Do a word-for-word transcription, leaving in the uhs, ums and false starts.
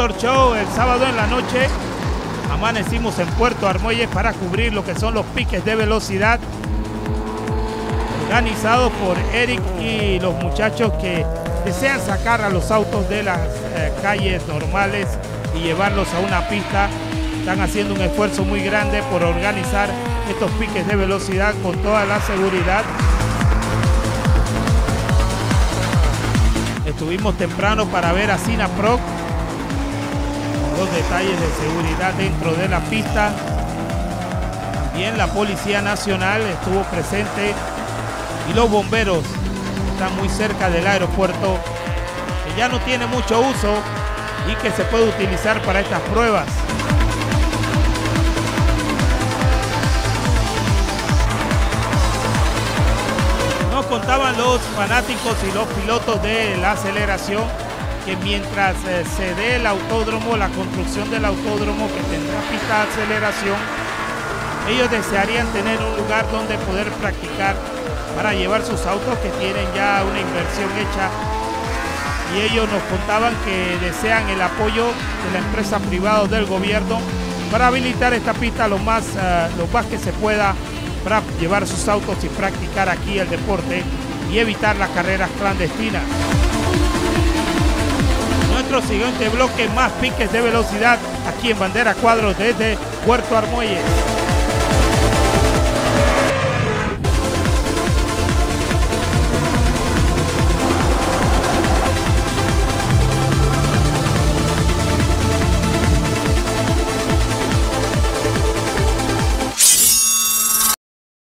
Motor Show el sábado en la noche. Amanecimos en Puerto Armuelles para cubrir lo que son los piques de velocidad organizados por Eric y los muchachos que desean sacar a los autos de las eh, calles normales y llevarlos a una pista. Están haciendo un esfuerzo muy grande por organizar estos piques de velocidad con toda la seguridad. Estuvimos temprano para ver a Sinaproc, los detalles de seguridad dentro de la pista. También la Policía Nacional estuvo presente y los bomberos están muy cerca del aeropuerto, que ya no tiene mucho uso y que se puede utilizar para estas pruebas. Nos contaban los fanáticos y los pilotos de la aceleración que mientras eh, se dé el autódromo, la construcción del autódromo que tendrá pista de aceleración, ellos desearían tener un lugar donde poder practicar para llevar sus autos que tienen ya una inversión hecha, y ellos nos contaban que desean el apoyo de la empresa privada o del gobierno para habilitar esta pista lo más, uh, lo más que se pueda para llevar sus autos y practicar aquí el deporte y evitar las carreras clandestinas. Nuestro siguiente bloque, más piques de velocidad aquí en Bandera Cuadros desde Puerto Armuelles.